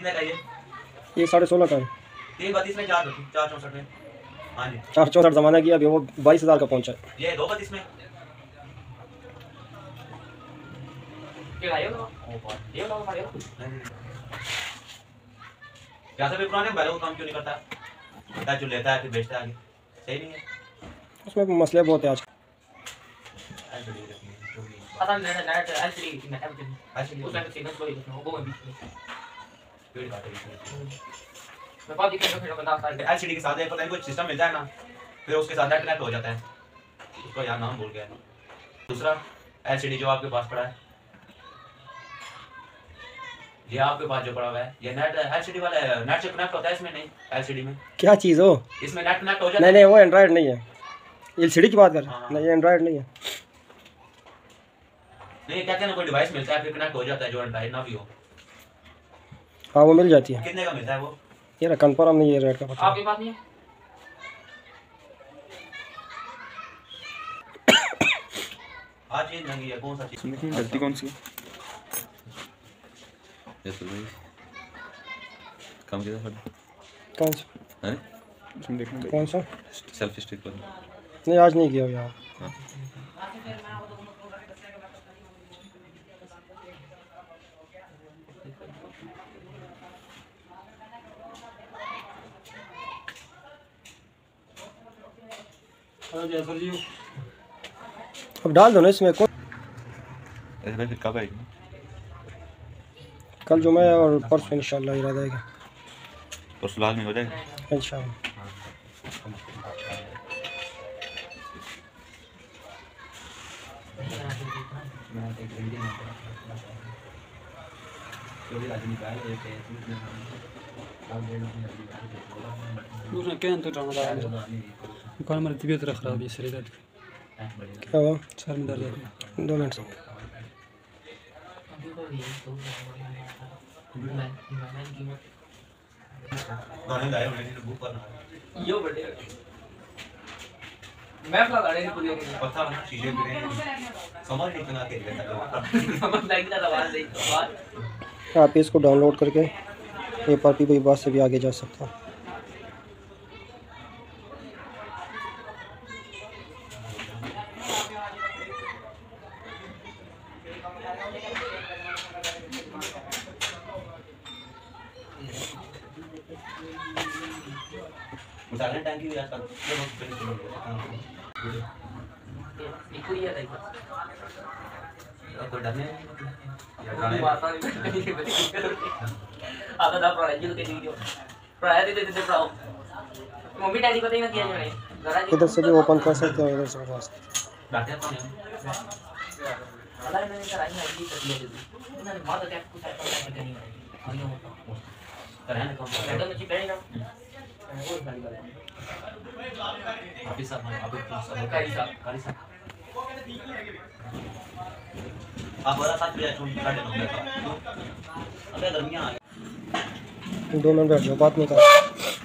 कितने का ये 16.5 का है। 332 में 464 में। हाँ जी 464 ज़माना की, अभी वो 22,000 का पहुंचा है। ये 232 में क्या सब पुराने मोबाइलों का काम क्यों नहीं करता? बेटा जो लेता है फिर बेचता है आगे, सही नहीं है। उसमें मसले बहुत है आज। पता नहीं है डायरेक्ट एलसीडी में एलसीडी उसमें सिग्नल कोई नहीं वो बीच में पेड़ काटे मैं बहुत दिक्कत है बता सकता एलसीडी के साथ एक पता नहीं कोई सिस्टम मिलता है ना, फिर उसके साथ नेट कनेक्ट हो जाता है, उसका यार नाम भूल गया। दूसरा एलसीडी जो आपके पास पड़ा है, ये आपके पास जो पड़ा हुआ है ये नेट एलसीडी वाला है, नेट से कनेक्ट होता है इसमें नहीं एलसीडी में। क्या चीज़ हो? इसमें नेट कनेक्ट हो जाता है। नहीं नहीं वो एंड्रॉयड नहीं है, एलसीडी की बात कर। नहीं एंड्रॉयड नहीं है। नहीं कहते हैं ना कोई डिवाइस मिलता है फिर कनेक्ट हो जाता है जो एंड्रॉयड ना भी हो। हाँ वो मिल जाती है। कितने का मिलता है वो? ये कंफर्म नहीं है रेट का पता। आपके पास नहीं है? आज चीज महंगी है, कौन सा चीज? इसमें गलती कौन सी है? ये तो भाई काम किया था। कौन सा? हैं इसमें देखना कौन सा? सेल्फ स्टिक पर नहीं आज नहीं किया यार। हां अब डाल दो ना इसमें। कौन ऐसे फिर कब आएगी? कल जुमा है और परसों इंशाल्लाह इरादा है कि परसों लाल में हो जाएगा इंशाल्लाह। दूसरा क्या तो जाना था कौन हमारी तबीयत रख रहा है सर दर्द क्या हुआ? सर में दर्द है 2 मिनट से। यो बड़े मैं अपना गाड़ी नहीं पूरी पता ना चीजें गिरे समझ नहीं बना के समझ लाइक का आवाज नहीं आवाज। आप इसको डाउनलोड करके ARP की बात से भी आगे जा सकते हैं। मसाले टैंकी भी आता है इकुरिया टाइप कोई डरने नहीं बात नहीं आता था पढ़ाई जो के वीडियो पढ़ाया देते थे पढ़ाओ मम्मी डैडी को नहीं किया मैंने इधर से भी ओपन कर सकते हो, इधर से भी कर सकते हो। बैठे तो नहीं अल्लाह ने कराई है ये कर दिया इन्होंने बहुत अच्छा कुछ ऐसा नहीं है और ये होता करने को मैडम जी करेगा वो सारी बात ऑफिस साहब कारी साहब आप बड़ा साथ में चुन काटे नंबर का अबे गर्मियां 2 मिनट बैठ जाओ, बात नहीं कर।